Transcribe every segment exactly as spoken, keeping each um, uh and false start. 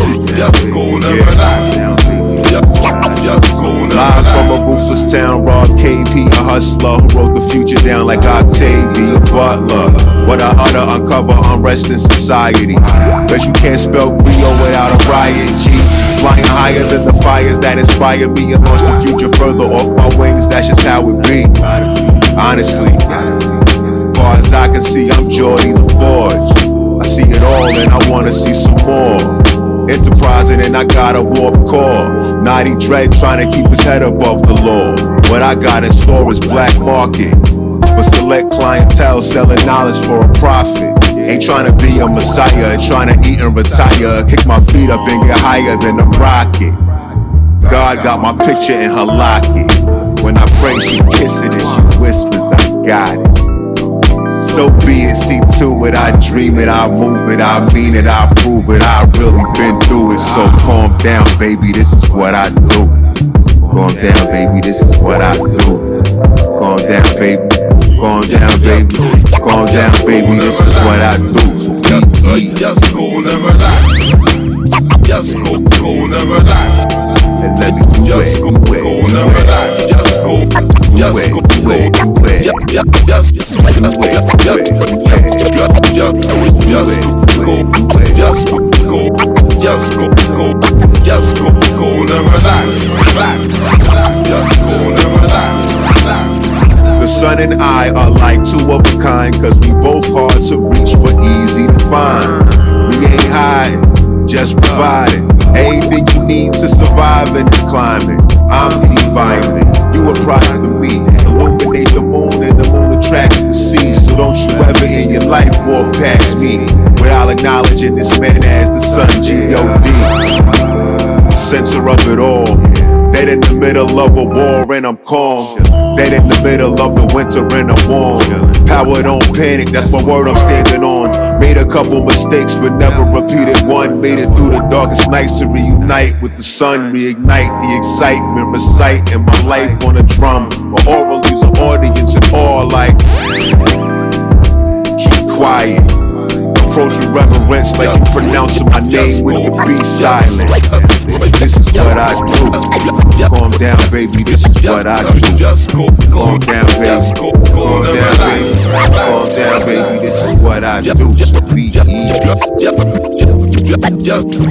just go and relax. Just go and Live from a ruthless town, Rob K P, a hustler who wrote the future down like Octavia Butler. What a how to uncover unrest in society. Cause you can't spell Rio without a riot, G. Flying higher than the fires that inspire me and launch the future further off my wings, that's just how it be. Honestly, far as I can see, I'm Jordy LaForge. I see it all and I wanna see some more. Enterprising and I got a warp core. Naughty Dread trying to keep his head above the law. What I got in store is black market for select clientele selling knowledge for a profit. Ain't trying to be a messiah, trying to eat and retire. Kick my feet up and get higher than a rocket. God got my picture in her locket. When I pray she kiss it and she whispers, I got it. So be it, see to it, I dream it, I move it, I mean it, I prove it, I really been through it. So calm down, baby, this is what I do. Calm down, baby, this is what I do. Calm down, baby, calm down, baby, calm down, baby, this is what I do. So be just go and relax. Just go, go and relax. And let me do just it, go, do it, go and relax. Just go, just go, do it, do it, just, just, just, just, just, just go, just go, go, just go, go and relax, relax, just go and relax, relax. The sun and I are like two of a kind, cause we both hard to reach but easy to find. We ain't hiding, just providing everything you need to survive in this climate. I'm the environment, you a product of me. Illuminate the moon and the moon attracts the sea. So don't you ever in your life walk past me without acknowledging this man as the sun, G O D Center of it all. Dead in the middle of a war and I'm calm. Dead in the middle of the winter and I'm warm. Power don't panic, that's my word I'm standing on. Made a couple mistakes but never repeated one. Made it through the darkest nights to reunite with the sun. Reignite the excitement, recite in my life on a drum. My oral leaves an audience in awe like keep quiet. Approach with reverence like you pronouncing my name when you be silent. This is what I do. Calm down, baby, this is what I do. Calm down, baby. Calm down, baby. Calm down, baby, this is what I do. So be easy. Just, just, just,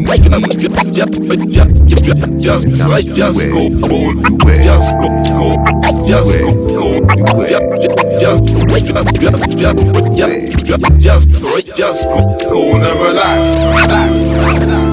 just go, go, just go, go, just go, go, just, just, just, just, just, just go, go and relax, relax, relax.